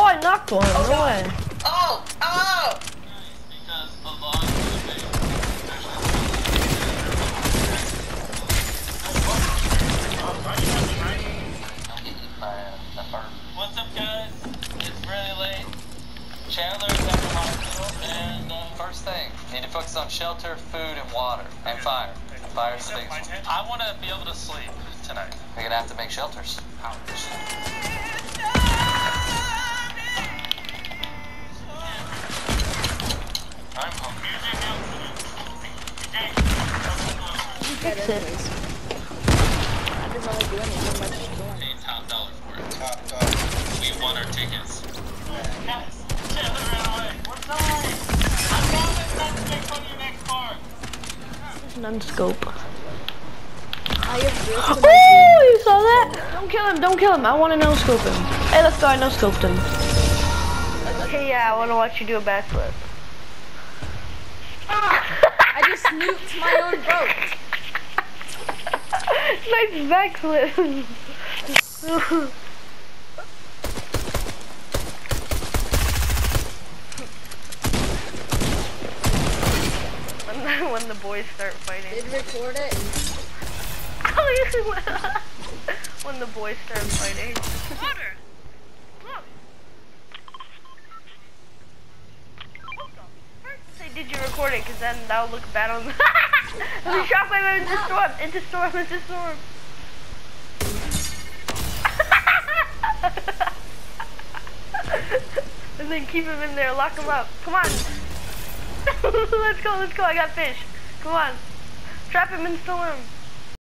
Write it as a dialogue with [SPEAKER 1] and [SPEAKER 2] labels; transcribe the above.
[SPEAKER 1] I knocked one.
[SPEAKER 2] Oh,
[SPEAKER 1] No way.
[SPEAKER 2] Oh! Oh!
[SPEAKER 3] Because a lot of the base, what's up, guys? It's really late. Chandler's at the hospital, and
[SPEAKER 2] First thing, need to focus on shelter, food, and water, and fire. Fire's the biggest one.
[SPEAKER 3] I want to be able to sleep tonight.
[SPEAKER 2] We're gonna have to make shelters.
[SPEAKER 3] I'm hungry.
[SPEAKER 1] Fix it.
[SPEAKER 4] I didn't really do anything much to join.
[SPEAKER 3] Paying top dollar for it.
[SPEAKER 5] Top dog.
[SPEAKER 3] We won our tickets. Yes. Chandler ran away. We're sorry. I promise not to make fun of your next part.
[SPEAKER 1] Non-scope.
[SPEAKER 4] I have this to
[SPEAKER 1] Oh, you saw that? Don't kill him, don't kill him. I want to no-scope him. Hey, let's go, I no-scoped him. Okay, yeah, I want to watch you do a backflip.
[SPEAKER 4] I just nuked my own boat.
[SPEAKER 1] Nice backflip. when the boys start fighting.
[SPEAKER 4] Did record it.
[SPEAKER 1] Oh, when the boys start fighting. Water! Look! First say, did you record it? Because then that'll look bad on the... There's a shockwave into storm! Into storm! Into storm! And then keep him in there, lock him up. Come on! Let's go, I got fish. Come on. Trap him in storm.